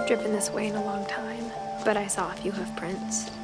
driven this way in a long time, but I saw a few hoof prints.